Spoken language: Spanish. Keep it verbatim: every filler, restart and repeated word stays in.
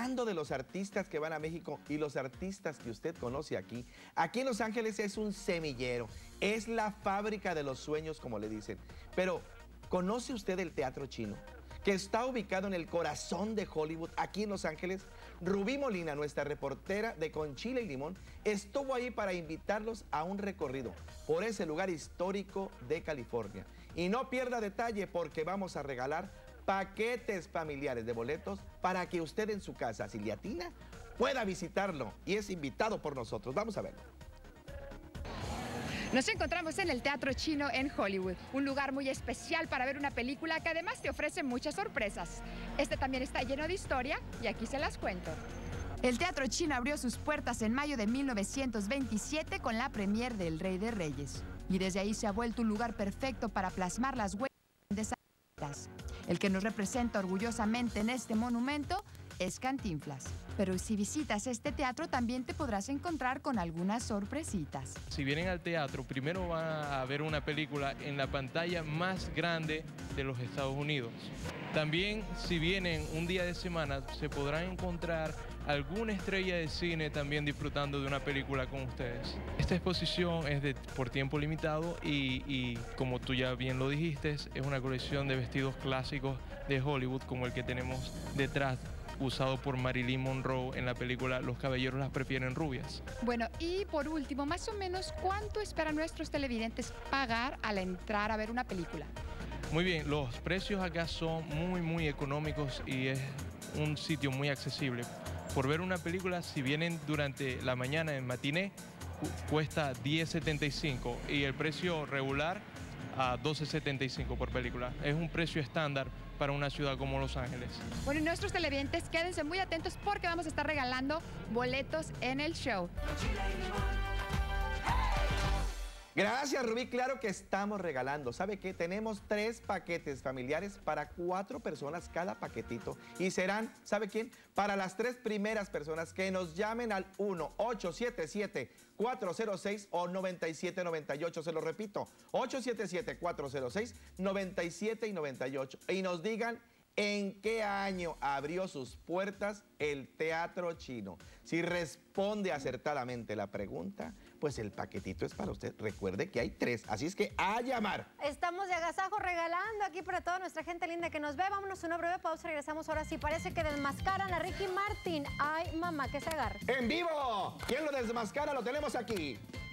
hablando de los artistas que van a México y los artistas que usted conoce aquí, aquí en Los Ángeles es un semillero, es la fábrica de los sueños, como le dicen. Pero, ¿conoce usted el Teatro Chino, que está ubicado en el corazón de Hollywood, aquí en Los Ángeles? Rubí Molina, nuestra reportera de Con Chile y Limón, estuvo ahí para invitarlos a un recorrido por ese lugar histórico de California. Y no pierda detalle porque vamos a regalar paquetes familiares de boletos para que usted en su casa, si le atina, pueda visitarlo y es invitado por nosotros. Vamos a verlo. Nos encontramos en el Teatro Chino en Hollywood, un lugar muy especial para ver una película que además te ofrece muchas sorpresas. Este también está lleno de historia y aquí se las cuento. El Teatro Chino abrió sus puertas en mayo de mil novecientos veintisiete con la premier de El Rey de Reyes. Y desde ahí se ha vuelto un lugar perfecto para plasmar las huellas de esas artistas. El que nos representa orgullosamente en este monumento es Cantinflas. Pero si visitas este teatro también te podrás encontrar con algunas sorpresitas. Si vienen al teatro, primero van a ver una película en la pantalla más grande de los Estados Unidos. También, si vienen un día de semana, se podrán encontrar alguna estrella de cine también disfrutando de una película con ustedes. Esta exposición es de, por tiempo limitado y, y, como tú ya bien lo dijiste, es una colección de vestidos clásicos de Hollywood, como el que tenemos detrás, usado por Marilyn Monroe en la película Los caballeros las prefieren rubias. Bueno, y por último, más o menos, ¿cuánto esperan nuestros televidentes pagar al entrar a ver una película? Muy bien, los precios acá son muy, muy económicos y es un sitio muy accesible. Por ver una película, si vienen durante la mañana en matiné, cuesta diez setenta y cinco y el precio regular a doce setenta y cinco por película. Es un precio estándar para una ciudad como Los Ángeles. Bueno, y nuestros televidentes, quédense muy atentos porque vamos a estar regalando boletos en el show. Gracias, Rubí. Claro que estamos regalando. ¿Sabe qué? Tenemos tres paquetes familiares para cuatro personas cada paquetito. Y serán, ¿sabe quién? Para las tres primeras personas que nos llamen al uno ocho siete siete, cuatro cero seis o noventa y siete noventa y ocho. Se lo repito, ocho siete siete, cuatro cero seis, noventa y siete y noventa y ocho. Y nos digan en qué año abrió sus puertas el Teatro Chino. Si responde acertadamente la pregunta, pues el paquetito es para usted. Recuerde que hay tres, así es que a llamar. Estamos de agasajo regalando aquí para toda nuestra gente linda que nos ve. Vámonos a una breve pausa, regresamos ahora sí. Parece que desmascaran a Ricky Martin. Ay, mamá, que se agarre. ¡En vivo! ¿Quién lo desmascara? Lo tenemos aquí.